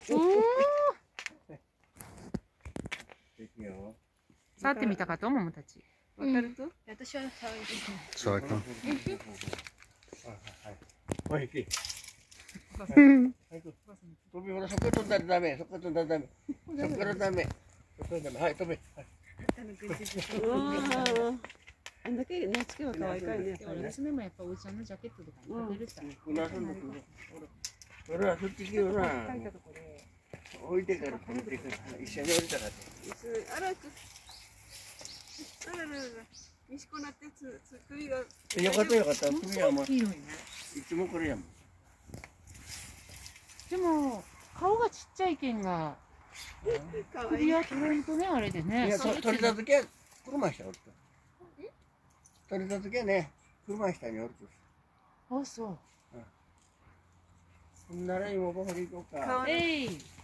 触ってみたかと思うたち。 わかると？私は触りたい。 はい、飛びほら、そこ飛んだらダメ、そこ飛んだらダメ。そこからダメ。そこからダメ。はい、飛べ。 あんだけ寝つけば可愛いからね。 娘もやっぱおじちゃんのジャケットとかにかけるさ。 ほら、そっち行けよな。置いてから、置いてから。一緒に降りたから。 あら、西子なって首が。 よかったよかった。首はもう。いつもこれやもん。 でも顔がちっちゃいけんが。首は取れんとね、あれでね。 いや、取れた時は車下おると。取れた時はね、車下におると。 あ、そう。 ほんなら芋掘り行こうか。 えい。